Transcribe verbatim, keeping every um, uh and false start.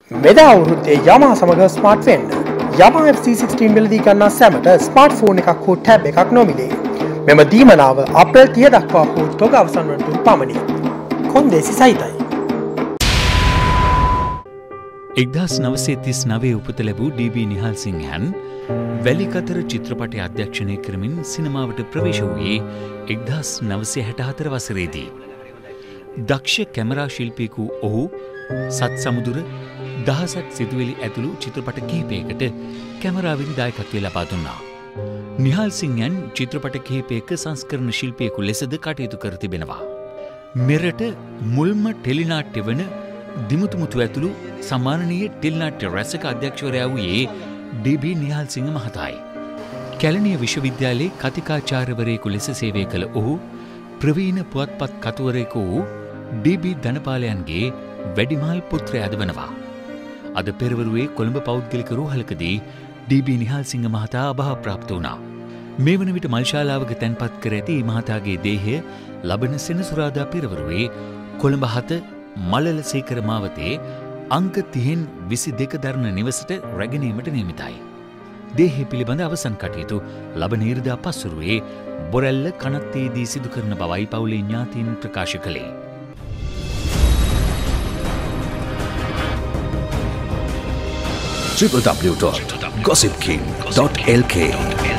මෙදා අවුරුද්දේ Yamaha සමග ස්මාර්ට් වෙන්න. Yamaha F C සික්ස්ටීන් වලදී ගන්නා සැමට ස්මාර්ට් ෆෝන් එකක් හෝ ටැබ් එකක් නොමිලේ. මෙම දීමනාව අප්‍රේල් තිහ දක්වා හෝ තොග අවසන් වන තුරු පමණි. කොන්දේසි සහිතයි. එක්දහස් නවසිය තිස් නවයේ උපත ලැබූ ඩී බී නිහාල්සිංහයන් වැලිකතර චිත්‍රපටය අධ්‍යක්ෂණය කරමින් සිනමාවට ප්‍රවේශ වූයේ එක්දහස් නවසිය හැට හතර වසරේදී. දක්ෂ කැමරා ශිල්පියෙකු ඔහු සත් සමුදුර දහසක් සිතුවිලි ඇතුළු චිත්‍රපට කිහිපයකට කැමරාවෙන් දායකත්වය ලබා දුන්නා. නිහාල්සිංහයන් චිත්‍රපට කිහිපයක සංස්කරණ ශිල්පියෙකු ලෙසද කටයුතු කර තිබෙනවා. මෙරට මුල්ම ටෙලිනාට්‍ය වන දිමුතුමුතු ඇතුළු සම්මානනීය ටෙලිනාට්‍ය රැසක අධ්‍යක්ෂවරයා වූයේ ඩී බී නිහාල්සිංහ මහතායි. කැලණිය විශ්වවිද්‍යාලයේ කතිකාචාර්යවරයෙකු ලෙස සේවය කළ ඔහු ප්‍රවීණ පුවත්පත් කතුවරයෙකු වූ ඩී බී ධනපාලයන්ගේ වැඩිමහල් පුත්‍රයාද වනවා. අද පෙරවරුවේ කොළඹ පෞද්ගලික රෝහලකදී ඩී බී නිහාල්සිංහ මහතා අභාවප්‍රාප්ත වුණා. මේ වන විට මල්ශාලාවක තැන්පත් කර ඇති මහතාගේ දේහය ලබන සෙනසුරාදා පෙරවරුවේ කොළඹ හත මලලසේකර මාවතේ අංක තිහෙන් විසි දෙක දරණ නිවසට රැගෙනීමට නියමිතයි. දේහය පිළිබඳ අවසන් කටයුතු ලබන ඉරිදා පස්වරුවේ බොරැල්ල කනත්තේදී සිදු කරන බවයි පවුලේ ඥාතීන් ප්‍රකාශ කළේ. w w w dot gossip king dot l k